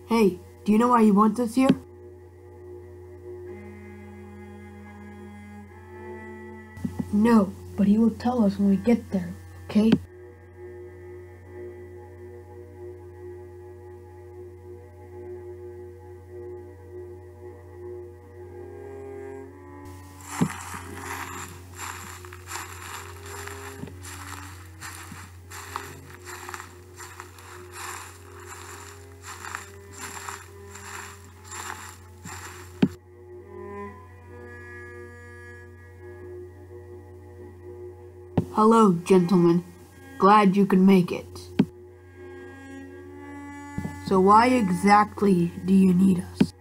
Hey, do you know why he wants us here? No, but he will tell us when we get there, okay? Hello, gentlemen. Glad you could make it. So why exactly do you need us?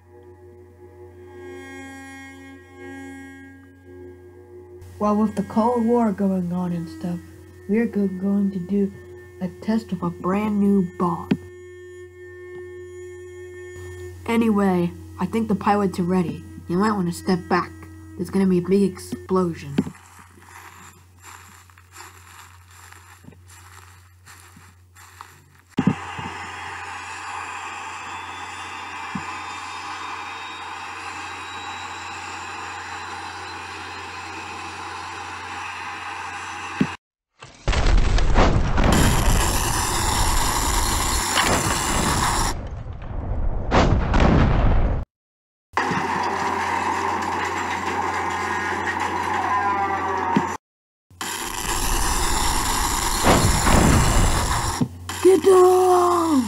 Well, with the Cold War going on and stuff, we're going to do a test of a brand new bomb. Anyway, I think the pilots are ready. You might want to step back. There's gonna be a big explosion. Get down!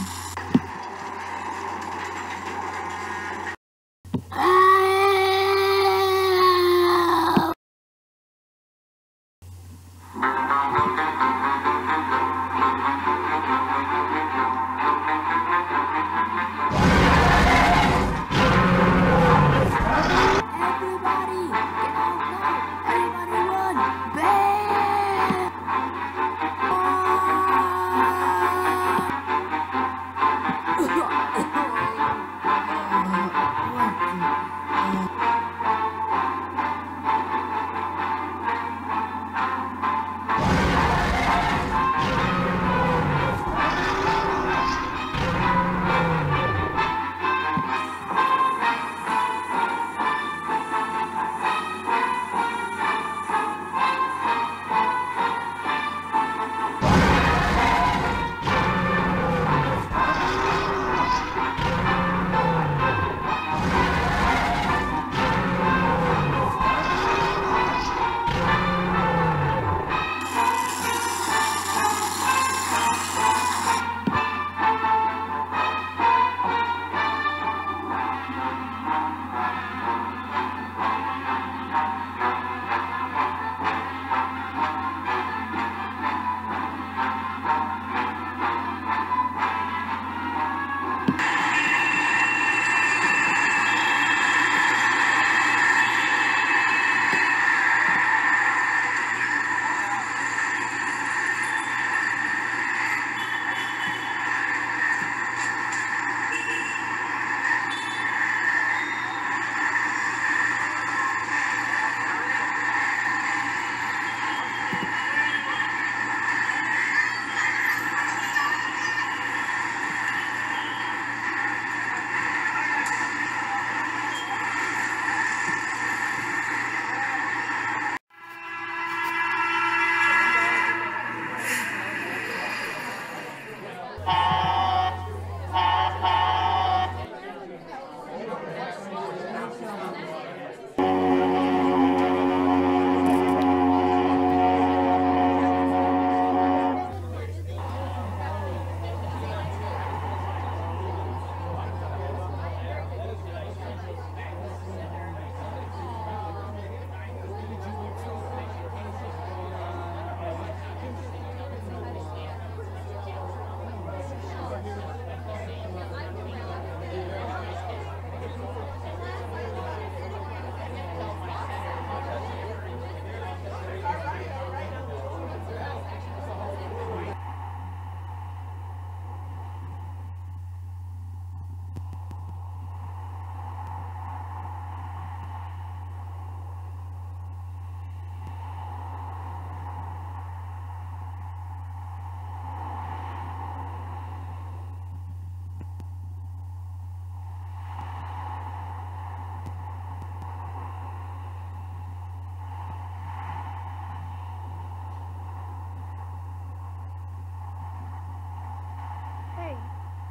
Everybody, get out now! Everybody run! Bam!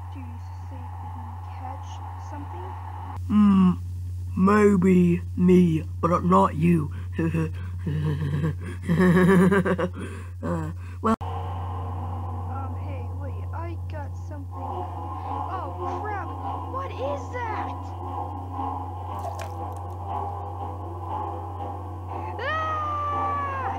Do you say we can catch something? Maybe me, but not you. Well, Hey, wait, I got something. Oh, crap! What is that? Ah!